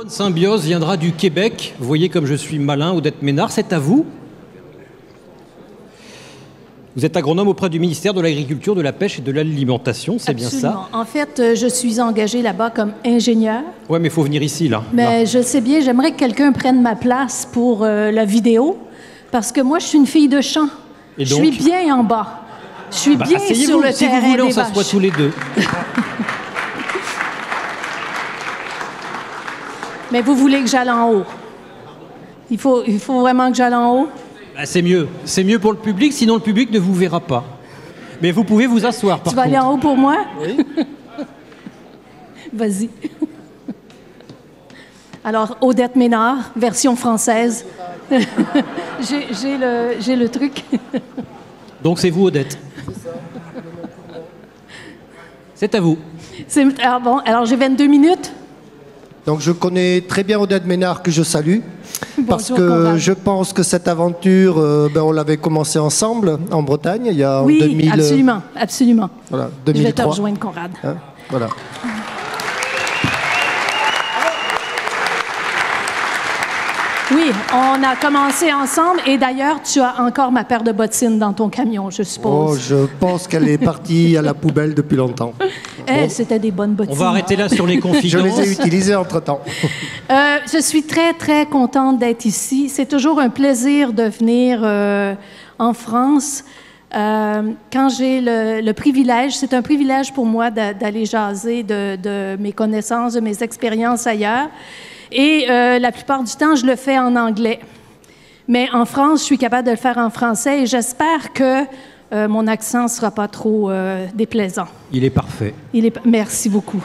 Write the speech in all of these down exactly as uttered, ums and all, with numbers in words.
bonne symbiose viendra du Québec. Vous voyez comme je suis malin, Odette Ménard, c'est à vous. Vous êtes agronome auprès du ministère de l'Agriculture, de la Pêche et de l'Alimentation, c'est bien ça? En fait, je suis engagée là-bas comme ingénieure. Oui, mais il faut venir ici, là. Mais là. je sais bien, j'aimerais que quelqu'un prenne ma place pour euh, la vidéo, parce que moi, je suis une fille de champ. Et je donc? suis bien en bas. Je suis bah, bien sur le si terrain vous voulez, des on s'assoit vaches. tous les deux. Mais vous voulez que j'aille en haut? Il faut, il faut vraiment que j'aille en haut? Bah, c'est mieux. C'est mieux pour le public, sinon le public ne vous verra pas. Mais vous pouvez vous asseoir, par Tu vas contre. aller en haut pour moi? Oui. Vas-y. Alors, Odette Ménard, version française. j'ai, j'ai, le, j'ai le truc. Donc c'est vous, Odette. C'est à vous. C'est, alors, bon, alors j'ai vingt-deux minutes. Donc je connais très bien Odette Ménard, que je salue, parce Bonjour, que Conrad. je pense que cette aventure, euh, ben, on l'avait commencée ensemble en Bretagne, il y a en Oui, deux mille... absolument, absolument. Voilà, Je vais te deux mille trois. rejoindre, Conrad. Hein, voilà. Oui, on a commencé ensemble et d'ailleurs, tu as encore ma paire de bottines dans ton camion, je Oh, suppose. je pense qu'elle est partie à la poubelle depuis longtemps. Eh, c'était des bonnes bottines. On va arrêter là sur les Je confidences. les ai utilisées entre-temps. Euh, je suis très, très contente d'être ici. C'est toujours un plaisir de venir euh, en France. Euh, quand j'ai le, le privilège, c'est un privilège pour moi d'a- d'aller jaser de, de mes connaissances, de mes expériences ailleurs. Et euh, la plupart du temps, je le fais en anglais. Mais en France, je suis capable de le faire en français et j'espère que euh, mon accent ne sera pas trop euh, déplaisant. Il est parfait. Il est... Merci beaucoup.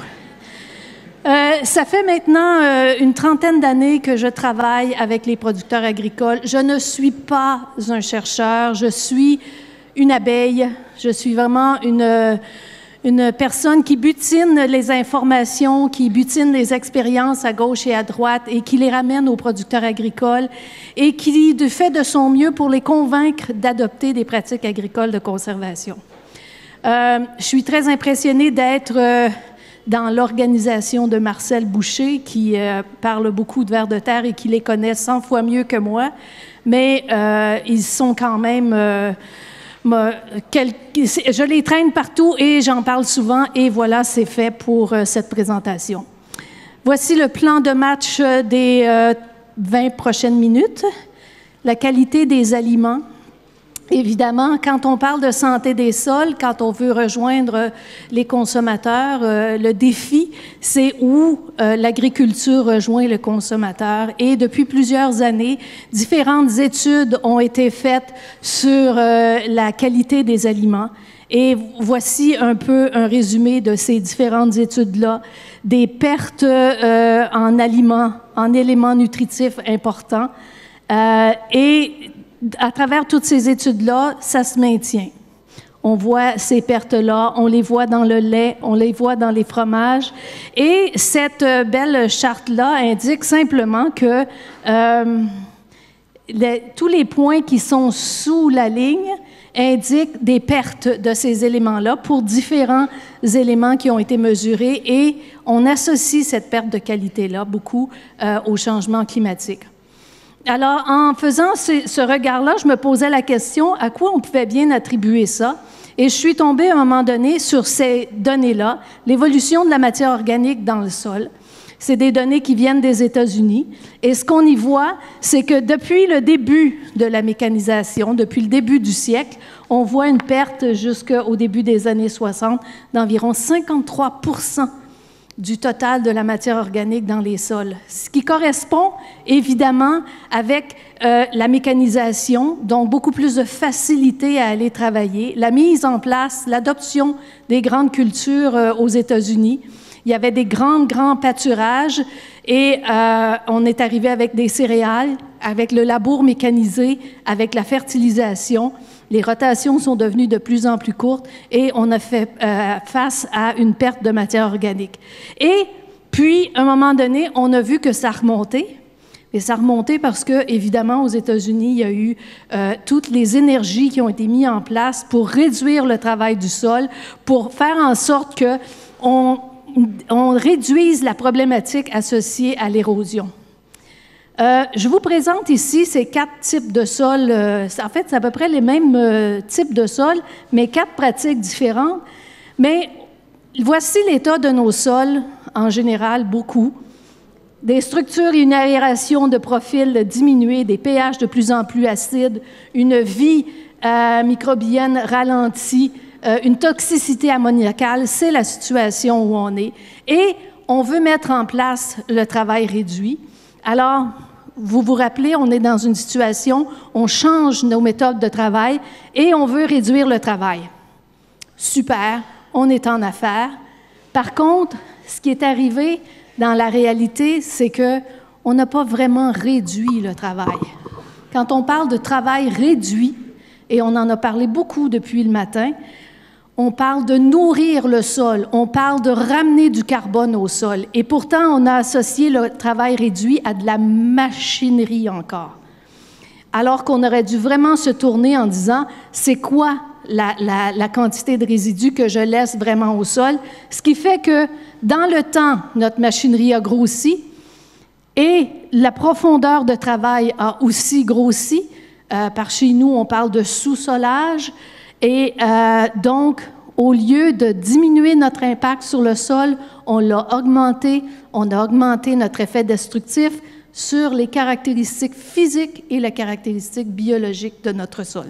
Euh, ça fait maintenant euh, une trentaine d'années que je travaille avec les producteurs agricoles. Je ne suis pas un chercheur, je suis une abeille. Je suis vraiment une, une personne qui butine les informations, qui butine les expériences à gauche et à droite et qui les ramène aux producteurs agricoles et qui fait de son mieux pour les convaincre d'adopter des pratiques agricoles de conservation. Euh, je suis très impressionnée d'être euh, dans l'organisation de Marcel Boucher, qui euh, parle beaucoup de vers de terre et qui les connaît cent fois mieux que moi, mais euh, ils sont quand même... Euh, me, quel, je les traîne partout et j'en parle souvent, et voilà, c'est fait pour euh, cette présentation. Voici le plan de match des euh, vingt prochaines minutes. La qualité des aliments. Évidemment, quand on parle de santé des sols, quand on veut rejoindre les consommateurs, euh, le défi, c'est où euh, l'agriculture rejoint le consommateur. Et depuis plusieurs années, différentes études ont été faites sur euh, la qualité des aliments. Et voici un peu un résumé de ces différentes études-là. Des pertes euh, en aliments, en éléments nutritifs importants. Euh, et à travers toutes ces études-là, ça se maintient. On voit ces pertes-là, on les voit dans le lait, on les voit dans les fromages. Et cette belle charte-là indique simplement que euh, les, tous les points qui sont sous la ligne indiquent des pertes de ces éléments-là pour différents éléments qui ont été mesurés. Et on associe cette perte de qualité-là beaucoup euh, au changement climatique. Alors, en faisant ce, ce regard-là, je me posais la question à quoi on pouvait bien attribuer ça. Et je suis tombée à un moment donné sur ces données-là, l'évolution de la matière organique dans le sol. C'est des données qui viennent des États-Unis. Et ce qu'on y voit, c'est que depuis le début de la mécanisation, depuis le début du siècle, on voit une perte jusqu'au début des années soixante d'environ cinquante-trois pour cent du total de la matière organique dans les sols, ce qui correspond évidemment avec euh, la mécanisation, donc beaucoup plus de facilité à aller travailler, la mise en place, l'adoption des grandes cultures euh, aux États-Unis. Il y avait des grands, grands pâturages et euh, on est arrivé avec des céréales, avec le labour mécanisé, avec la fertilisation. Les rotations sont devenues de plus en plus courtes et on a fait euh, face à une perte de matière organique. Et puis, à un moment donné, on a vu que ça remontait. Et ça remontait parce que, évidemment, aux États-Unis, il y a eu euh, toutes les énergies qui ont été mises en place pour réduire le travail du sol, pour faire en sorte que on on réduise la problématique associée à l'érosion. Euh, je vous présente ici ces quatre types de sols. Euh, en fait, c'est à peu près les mêmes euh, types de sols, mais quatre pratiques différentes. Mais voici l'état de nos sols, en général, beaucoup. Des structures et une aération de profil diminué, des pH de plus en plus acides, une vie euh, microbienne ralentie, euh, une toxicité ammoniacale, c'est la situation où on est. Et on veut mettre en place le travail réduit. Alors, vous vous rappelez, on est dans une situation, on change nos méthodes de travail et on veut réduire le travail. Super, on est en affaires. Par contre, ce qui est arrivé dans la réalité, c'est qu'on n'a pas vraiment réduit le travail. Quand on parle de travail réduit, et on en a parlé beaucoup depuis le matin, on parle de nourrir le sol, on parle de ramener du carbone au sol. Et pourtant, on a associé le travail réduit à de la machinerie encore. Alors qu'on aurait dû vraiment se tourner en disant, c'est quoi la, la, la quantité de résidus que je laisse vraiment au sol? Ce qui fait que, dans le temps, notre machinerie a grossi et la profondeur de travail a aussi grossi. Euh, par chez nous, on parle de sous-solage. Et euh, donc, au lieu de diminuer notre impact sur le sol, on l'a augmenté, on a augmenté notre effet destructif sur les caractéristiques physiques et les caractéristiques biologiques de notre sol.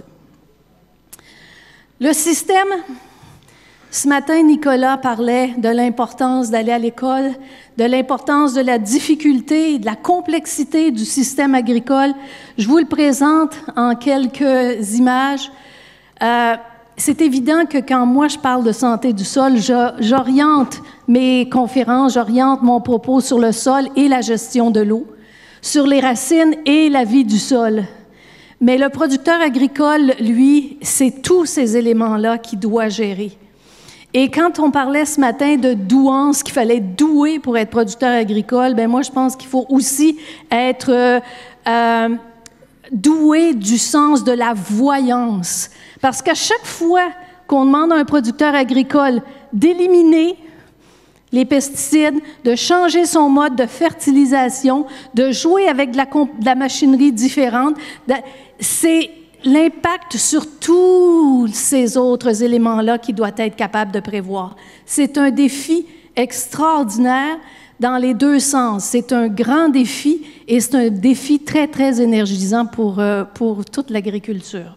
Le système, ce matin, Nicolas parlait de l'importance d'aller à l'école, de l'importance de la difficulté et de la complexité du système agricole. Je vous le présente en quelques images. Euh, c'est évident que quand moi je parle de santé du sol, j'oriente mes conférences, j'oriente mon propos sur le sol et la gestion de l'eau, sur les racines et la vie du sol. Mais le producteur agricole, lui, c'est tous ces éléments-là qu'il doit gérer. Et quand on parlait ce matin de douance, qu'il fallait être doué pour être producteur agricole, bien moi je pense qu'il faut aussi être euh, euh, doué du sens de la voyance. Parce qu'à chaque fois qu'on demande à un producteur agricole d'éliminer les pesticides, de changer son mode de fertilisation, de jouer avec de la, de la machinerie différente, c'est l'impact sur tous ces autres éléments-là qu'il doit être capable de prévoir. C'est un défi extraordinaire dans les deux sens. C'est un grand défi et c'est un défi très, très énergisant pour, euh, pour toute l'agriculture.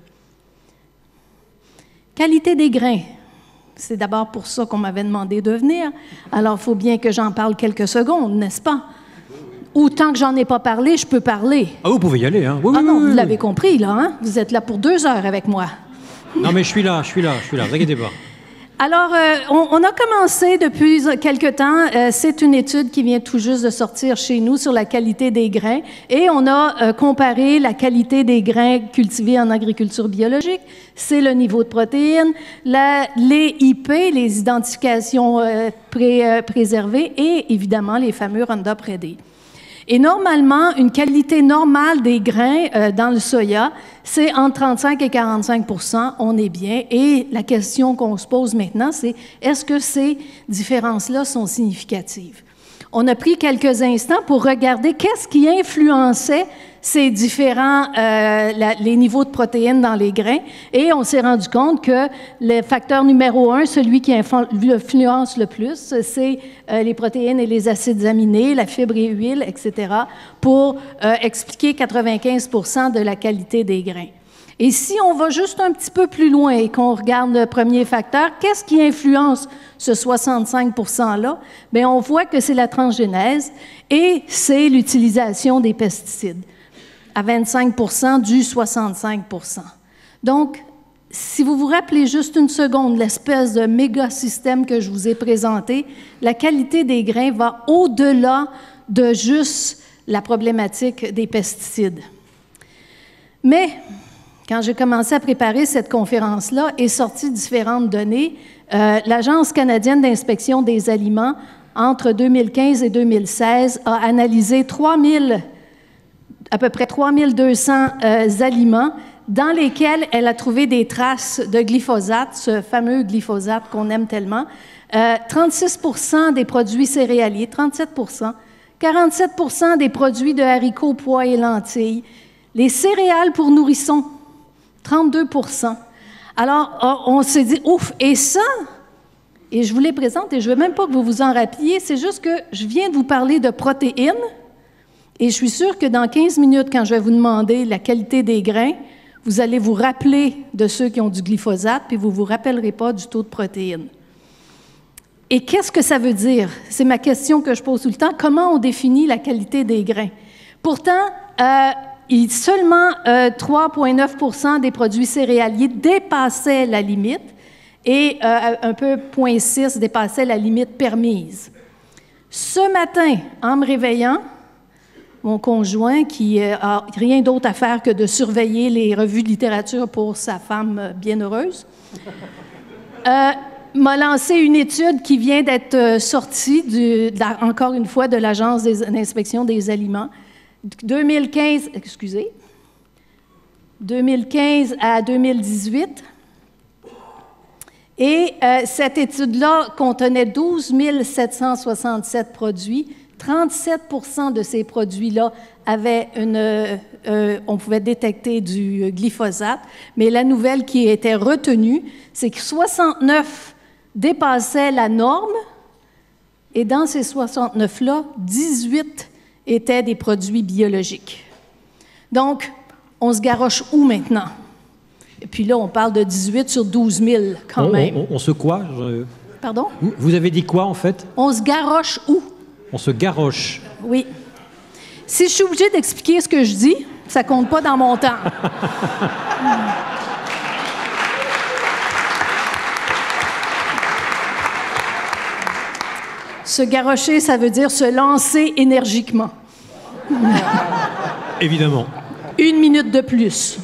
Qualité des grains. C'est d'abord pour ça qu'on m'avait demandé de venir. Alors, il faut bien que j'en parle quelques secondes, n'est-ce pas? Autant que j'en ai pas parlé, je peux parler. Ah, vous pouvez y aller, hein? Oui, ah oui, non, oui, vous oui. l'avez compris, là, hein? Vous êtes là pour deux heures avec moi. Non, mais je suis là, je suis là, je suis là, ne vous inquiétez pas. Alors, euh, on, on a commencé depuis quelque temps, euh, c'est une étude qui vient tout juste de sortir chez nous sur la qualité des grains, et on a euh, comparé la qualité des grains cultivés en agriculture biologique, c'est le niveau de protéines, la, les I P, les identifications euh, pré, euh, préservées, et évidemment les fameux Roundup Ready. Et normalement, une qualité normale des grains euh, dans le soya, c'est entre trente-cinq et quarante-cinq pour cent, on est bien. Et la question qu'on se pose maintenant, c'est est-ce que ces différences-là sont significatives? On a pris quelques instants pour regarder qu'est-ce qui influençait ces différents, euh, la, les niveaux de protéines dans les grains, et on s'est rendu compte que le facteur numéro un, celui qui influence le plus, c'est euh, les protéines et les acides aminés, la fibre et l'huile, et cetera, pour euh, expliquer quatre-vingt-quinze pour cent de la qualité des grains. Et si on va juste un petit peu plus loin et qu'on regarde le premier facteur, qu'est-ce qui influence ce soixante-cinq pour cent-là? Bien, on voit que c'est la transgénèse et c'est l'utilisation des pesticides, à vingt-cinq pour cent du soixante-cinq pour cent. Donc, si vous vous rappelez juste une seconde l'espèce de méga système que je vous ai présenté, la qualité des grains va au-delà de juste la problématique des pesticides. Mais quand j'ai commencé à préparer cette conférence-là, est sorti différentes données. Euh, L'Agence canadienne d'inspection des aliments, entre deux mille quinze et deux mille seize, a analysé trois mille, à peu près trois mille deux cents euh, aliments dans lesquels elle a trouvé des traces de glyphosate, ce fameux glyphosate qu'on aime tellement. Euh, trente-six pour cent des produits céréaliers, trente-sept pour cent, quarante-sept pour cent des produits de haricots, pois et lentilles, les céréales pour nourrissons, trente-deux pour cent. Alors, on s'est dit, ouf, et ça, et je vous les présente, et je ne veux même pas que vous vous en rappeliez, c'est juste que je viens de vous parler de protéines, et je suis sûre que dans quinze minutes, quand je vais vous demander la qualité des grains, vous allez vous rappeler de ceux qui ont du glyphosate, puis vous ne vous rappellerez pas du taux de protéines. Et qu'est-ce que ça veut dire? C'est ma question que je pose tout le temps. Comment on définit la qualité des grains? Pourtant, euh, il, seulement euh, trois virgule neuf pour cent des produits céréaliers dépassaient la limite et euh, un peu zéro virgule six dépassaient la limite permise. Ce matin, en me réveillant, mon conjoint, qui n'a rien d'autre à faire que de surveiller les revues de littérature pour sa femme bienheureuse, euh, m'a lancé une étude qui vient d'être sortie, du, de la, encore une fois, de l'Agence d'inspection des aliments. deux mille quinze, excusez, deux mille quinze à deux mille dix-huit. Et euh, cette étude-là contenait douze mille sept cent soixante-sept produits. trente-sept pour cent de ces produits-là avaient une... Euh, euh, on pouvait détecter du glyphosate, mais la nouvelle qui était retenue, c'est que soixante-neuf dépassaient la norme, et dans ces soixante-neuf-là, dix-huit étaient des produits biologiques. Donc, on se garoche où maintenant? Et puis là, on parle de dix-huit sur douze mille, quand on, même. On, on se quoi? Je... Pardon? Vous avez dit quoi, en fait? On se garoche où? On se garoche. Oui. Si je suis obligée d'expliquer ce que je dis, ça compte pas dans mon temps. Se garrocher, ça veut dire se lancer énergiquement. Évidemment. Une minute de plus.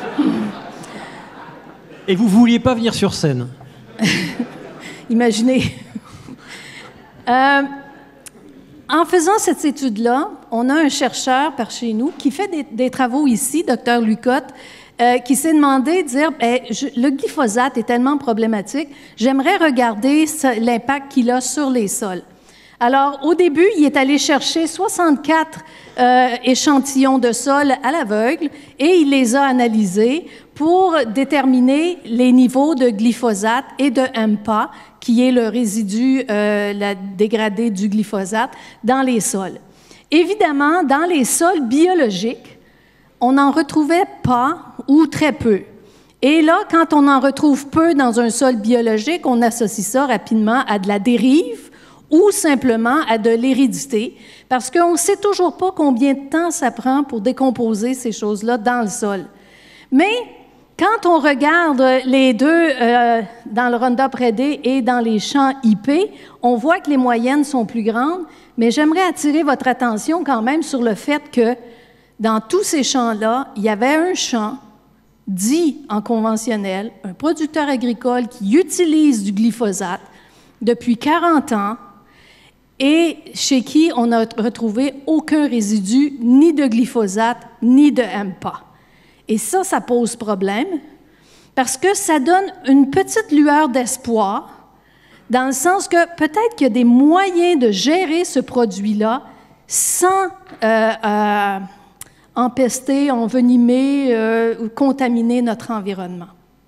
Et vous ne vouliez pas venir sur scène? Imaginez. euh, en faisant cette étude-là, on a un chercheur par chez nous qui fait des, des travaux ici, docteur Lucotte, euh, qui s'est demandé de dire eh, je, le glyphosate est tellement problématique, j'aimerais regarder l'impact qu'il a sur les sols. Alors, au début, il est allé chercher soixante-quatre euh, échantillons de sol à l'aveugle et il les a analysés pour déterminer les niveaux de glyphosate et de M P A, qui est le résidu euh, la dégradé du glyphosate, dans les sols. Évidemment, dans les sols biologiques, on n'en retrouvait pas ou très peu. Et là, quand on en retrouve peu dans un sol biologique, on associe ça rapidement à de la dérive ou simplement à de l'hérédité, parce qu'on ne sait toujours pas combien de temps ça prend pour décomposer ces choses-là dans le sol. Mais quand on regarde les deux euh, dans le Roundup Ready et dans les champs I P, on voit que les moyennes sont plus grandes, mais j'aimerais attirer votre attention quand même sur le fait que dans tous ces champs-là, il y avait un champ dit en conventionnel, un producteur agricole qui utilise du glyphosate depuis quarante ans et chez qui on n'a retrouvé aucun résidu ni de glyphosate ni de M P A. Et ça, ça pose problème parce que ça donne une petite lueur d'espoir dans le sens que peut-être qu'il y a des moyens de gérer ce produit-là sans euh, euh, empester, envenimer euh, ou contaminer notre environnement.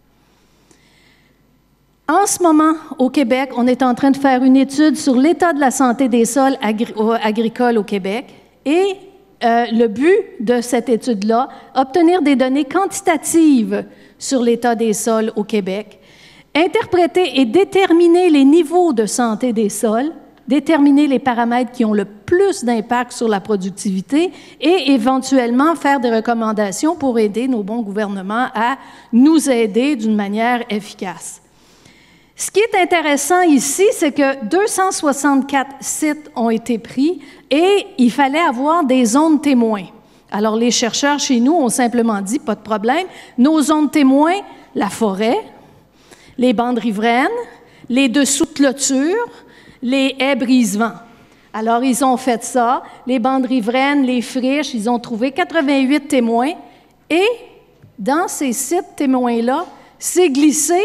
En ce moment, au Québec, on est en train de faire une étude sur l'état de la santé des sols agri- agricoles au Québec et euh, le but de cette étude-là, obtenir des données quantitatives sur l'état des sols au Québec, interpréter et déterminer les niveaux de santé des sols, déterminer les paramètres qui ont le plus d'impact sur la productivité et éventuellement faire des recommandations pour aider nos bons gouvernements à nous aider d'une manière efficace. Ce qui est intéressant ici, c'est que deux cent soixante-quatre sites ont été pris et il fallait avoir des zones témoins. Alors, les chercheurs chez nous ont simplement dit, pas de problème, nos zones témoins, la forêt, les bandes riveraines, les dessous de clôture, les haies brise-vent. Alors, ils ont fait ça, les bandes riveraines, les friches, ils ont trouvé quatre-vingt-huit témoins et dans ces sites témoins-là, s'est glissée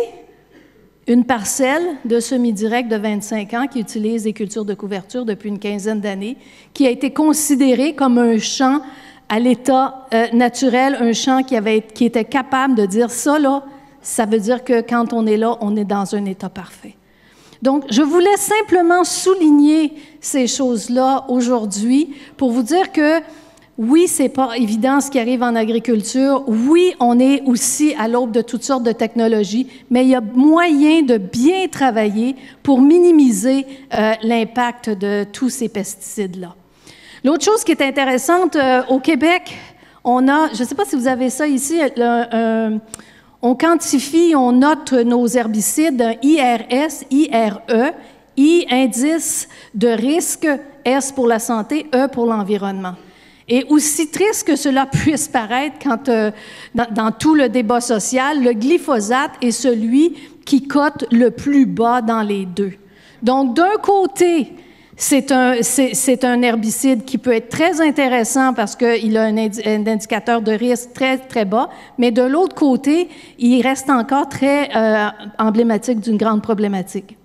une parcelle de semi-direct de vingt-cinq ans qui utilise des cultures de couverture depuis une quinzaine d'années, qui a été considérée comme un champ à l'état euh, naturel, un champ qui, avait, qui était capable de dire ça, là, ça veut dire que quand on est là, on est dans un état parfait. Donc, je voulais simplement souligner ces choses-là aujourd'hui pour vous dire que oui, c'est pas évident ce qui arrive en agriculture. Oui, on est aussi à l'aube de toutes sortes de technologies, mais il y a moyen de bien travailler pour minimiser euh, l'impact de tous ces pesticides-là. L'autre chose qui est intéressante, euh, au Québec, on a, je ne sais pas si vous avez ça ici, le, euh, on quantifie, on note nos herbicides, un I R S, I R E, I, indice de risque, S pour la santé, E pour l'environnement. Et aussi triste que cela puisse paraître quand, euh, dans, dans tout le débat social, le glyphosate est celui qui cote le plus bas dans les deux. Donc, d'un côté, c'est un, c'est, c'est un herbicide qui peut être très intéressant parce qu'il a un, indi- un indicateur de risque très, très bas, mais de l'autre côté, il reste encore très euh, emblématique d'une grande problématique.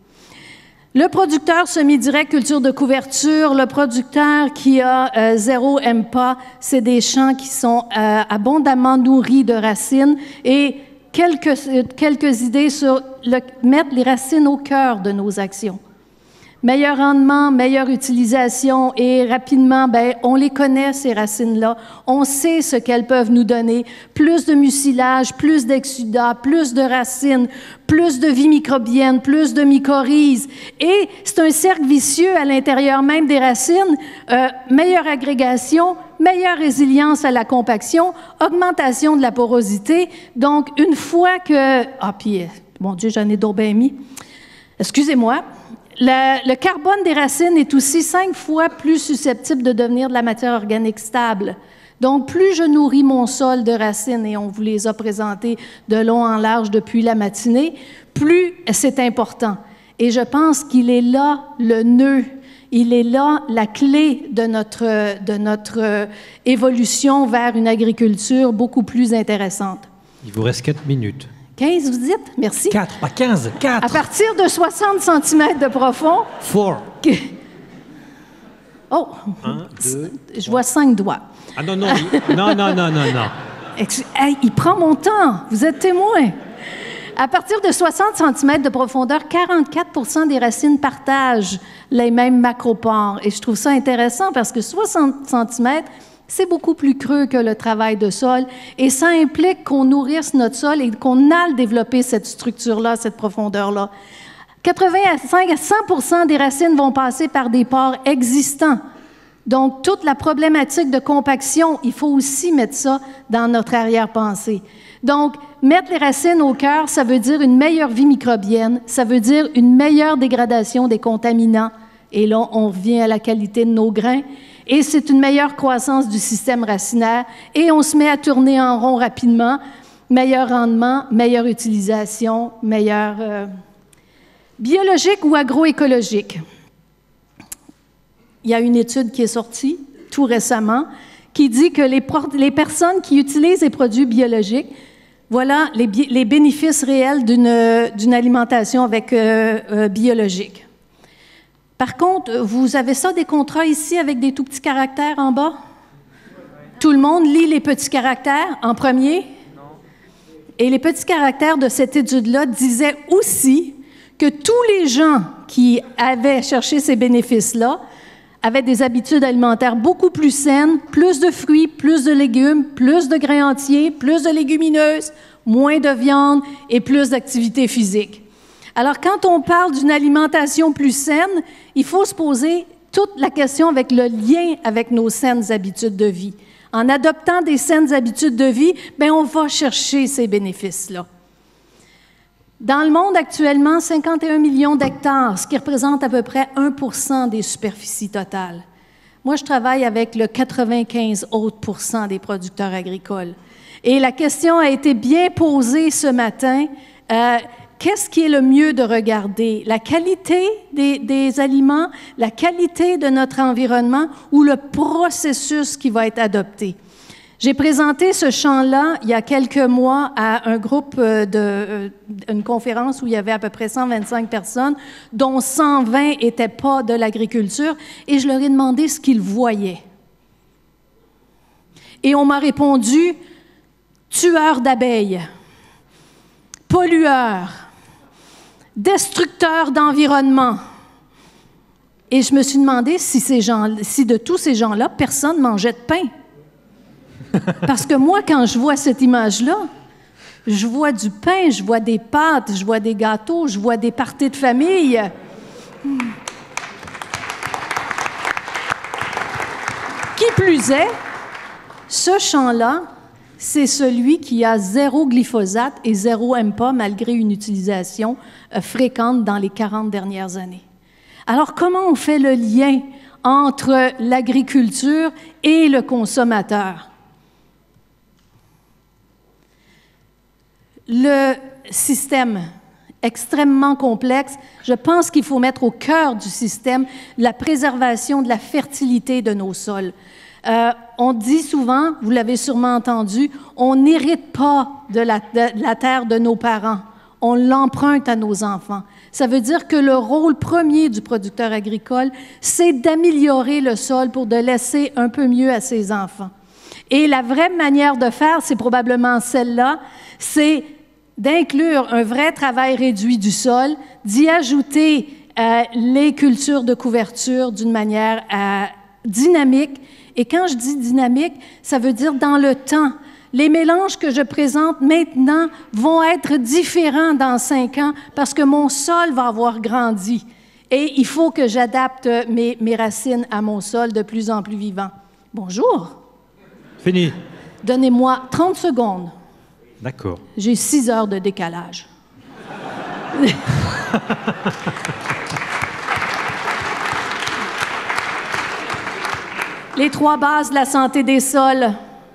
Le producteur semi-direct, culture de couverture, le producteur qui a euh, zéro M P A, c'est des champs qui sont euh, abondamment nourris de racines et quelques, quelques idées sur le, mettre les racines au cœur de nos actions. Meilleur rendement, meilleure utilisation et rapidement, ben, on les connaît, ces racines-là. On sait ce qu'elles peuvent nous donner. Plus de mucilage, plus d'exsudat, plus de racines, plus de vie microbienne, plus de mycorhizes. Et c'est un cercle vicieux à l'intérieur même des racines. Euh, meilleure agrégation, meilleure résilience à la compaction, augmentation de la porosité. Donc, une fois que... Ah, puis, mon Dieu, j'en ai donc bien mis. Excusez-moi. Le, le carbone des racines est aussi cinq fois plus susceptible de devenir de la matière organique stable. Donc, plus je nourris mon sol de racines, et on vous les a présentés de long en large depuis la matinée, plus c'est important. Et je pense qu'il est là le nœud, il est là la clé de notre, de notre évolution vers une agriculture beaucoup plus intéressante. Il vous reste quatre minutes. quinze, vous dites? Merci. quatre, pas quinze, quatre. À partir de soixante centimètres de profond. Four. Oh, Un, deux, je vois cinq doigts. Ah non, non, il... non, non, non, non, non. Hey, il prend mon temps, vous êtes témoin. À partir de soixante centimètres de profondeur, quarante-quatre pour cent des racines partagent les mêmes macropores. Et je trouve ça intéressant parce que soixante centimètres, c'est beaucoup plus creux que le travail de sol et ça implique qu'on nourrisse notre sol et qu'on aille développer cette structure-là, cette profondeur-là. quatre-vingt-cinq à cent pour cent des racines vont passer par des pores existants. Donc, toute la problématique de compaction, il faut aussi mettre ça dans notre arrière-pensée. Donc, mettre les racines au cœur, ça veut dire une meilleure vie microbienne, ça veut dire une meilleure dégradation des contaminants. Et là, on revient à la qualité de nos grains. Et c'est une meilleure croissance du système racinaire. Et on se met à tourner en rond rapidement. Meilleur rendement, meilleure utilisation, meilleur... Euh, biologique ou agroécologique? Il y a une étude qui est sortie tout récemment qui dit que les, les personnes qui utilisent les produits biologiques, voilà les, les bénéfices réels d'une, d'une alimentation avec euh, euh, biologique. Par contre, vous avez ça, des contrats ici avec des tout petits caractères en bas? Tout le monde lit les petits caractères en premier? Non. Et les petits caractères de cette étude-là disaient aussi que tous les gens qui avaient cherché ces bénéfices-là avaient des habitudes alimentaires beaucoup plus saines, plus de fruits, plus de légumes, plus de grains entiers, plus de légumineuses, moins de viande et plus d'activité physique. Alors, quand on parle d'une alimentation plus saine, il faut se poser toute la question avec le lien avec nos saines habitudes de vie. En adoptant des saines habitudes de vie, bien, on va chercher ces bénéfices-là. Dans le monde actuellement, cinquante et un millions d'hectares, ce qui représente à peu près un pour cent des superficies totales. Moi, je travaille avec le quatre-vingt-quinze autres pour cent des producteurs agricoles. Et la question a été bien posée ce matin. Euh, Qu'est-ce qui est le mieux de regarder? La qualité des, des aliments, la qualité de notre environnement ou le processus qui va être adopté? J'ai présenté ce chant-là il y a quelques mois à un groupe de, une conférence où il y avait à peu près cent vingt-cinq personnes, dont cent vingt n'étaient pas de l'agriculture, et je leur ai demandé ce qu'ils voyaient. Et on m'a répondu « tueurs d'abeilles, pollueurs, destructeurs d'environnement ». Et je me suis demandé si, ces gens, si de tous ces gens-là, personne ne mangeait de pain. Parce que moi, quand je vois cette image-là, je vois du pain, je vois des pâtes, je vois des gâteaux, je vois des parties de famille. Hmm. Qui plus est, ce champ-là, c'est celui qui a zéro glyphosate et zéro M P A malgré une utilisation euh, fréquente dans les quarante dernières années. Alors, comment on fait le lien entre l'agriculture et le consommateur? Le système extrêmement complexe, je pense qu'il faut mettre au cœur du système la préservation de la fertilité de nos sols. Euh, on dit souvent, vous l'avez sûrement entendu, on n'hérite pas de la, de la terre de nos parents, on l'emprunte à nos enfants. Ça veut dire que le rôle premier du producteur agricole, c'est d'améliorer le sol pour de laisser un peu mieux à ses enfants. Et la vraie manière de faire, c'est probablement celle-là, c'est d'inclure un vrai travail réduit du sol, d'y ajouter euh, les cultures de couverture d'une manière euh, dynamique. Et quand je dis dynamique, ça veut dire dans le temps. Les mélanges que je présente maintenant vont être différents dans cinq ans parce que mon sol va avoir grandi. Et il faut que j'adapte mes, mes racines à mon sol de plus en plus vivant. Bonjour. Fini. Donnez-moi trente secondes. D'accord. J'ai six heures de décalage. Les trois bases de la santé des sols.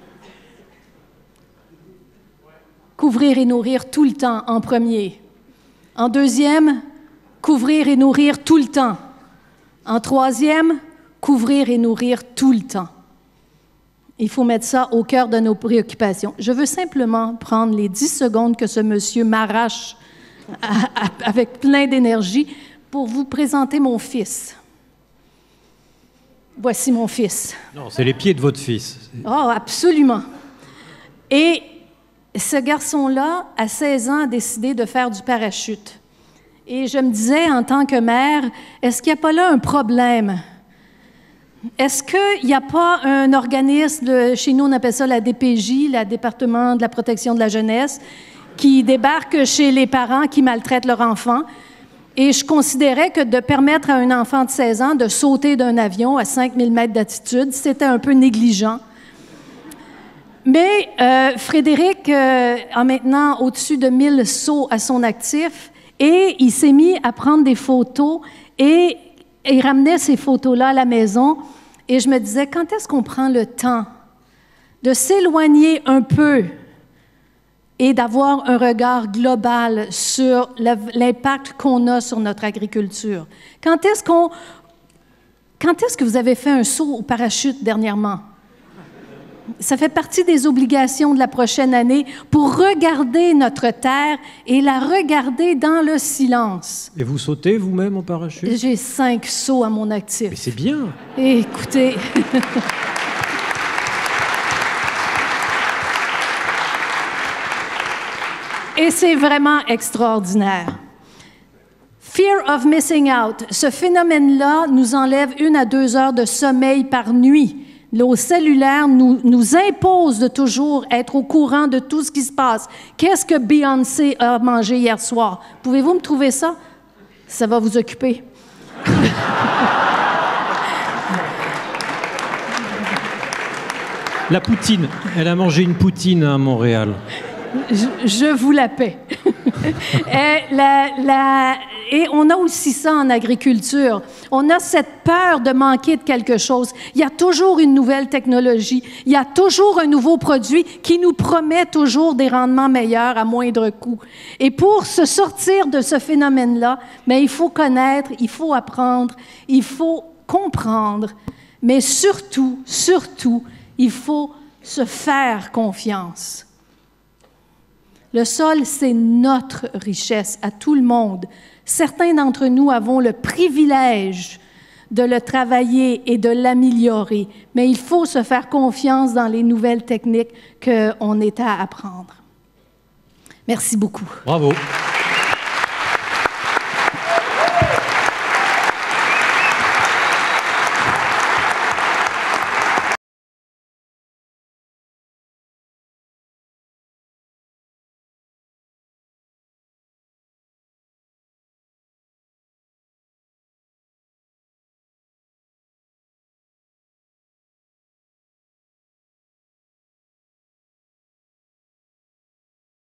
Couvrir et nourrir tout le temps en premier. En deuxième, couvrir et nourrir tout le temps. En troisième, couvrir et nourrir tout le temps. Il faut mettre ça au cœur de nos préoccupations. Je veux simplement prendre les dix secondes que ce monsieur m'arrache à, à, avec plein d'énergie pour vous présenter mon fils. Voici mon fils. Non, c'est les pieds de votre fils. Oh, absolument. Et ce garçon-là, à seize ans, a décidé de faire du parachute. Et je me disais, en tant que mère, est-ce qu'il n'y a pas là un problème? Est-ce qu'il n'y a pas un organisme, chez nous on appelle ça la D P J, le département de la protection de la jeunesse, qui débarque chez les parents qui maltraitent leur enfant? Et je considérais que de permettre à un enfant de seize ans de sauter d'un avion à cinq mille mètres d'altitude, c'était un peu négligent. Mais euh, Frédéric euh, a maintenant au-dessus de mille sauts à son actif et il s'est mis à prendre des photos et il ramenait ces photos-là à la maison et je me disais, quand est-ce qu'on prend le temps de s'éloigner un peu et d'avoir un regard global sur l'impact qu'on a sur notre agriculture? Quand est-ce qu'on, quand est-ce que vous avez fait un saut au parachute dernièrement? Ça fait partie des obligations de la prochaine année pour regarder notre terre et la regarder dans le silence. Et vous sautez vous-même en parachute? J'ai cinq sauts à mon actif. Mais c'est bien. Écoutez... Et c'est vraiment extraordinaire. Fear of missing out. Ce phénomène-là nous enlève une à deux heures de sommeil par nuit. Nos cellulaires nous, nous imposent de toujours être au courant de tout ce qui se passe. Qu'est-ce que Beyoncé a mangé hier soir? Pouvez-vous me trouver ça? Ça va vous occuper. La poutine. Elle a mangé une poutine à Montréal. Je, je vous la paie. et, la, la, et on a aussi ça en agriculture. On a cette peur de manquer de quelque chose. Il y a toujours une nouvelle technologie. Il y a toujours un nouveau produit qui nous promet toujours des rendements meilleurs à moindre coût. Et pour se sortir de ce phénomène-là, mais il faut connaître, il faut apprendre, il faut comprendre, mais surtout, surtout, il faut se faire confiance. Le sol, c'est notre richesse à tout le monde. Certains d'entre nous avons le privilège de le travailler et de l'améliorer, mais il faut se faire confiance dans les nouvelles techniques qu'on est à apprendre. Merci beaucoup. Bravo.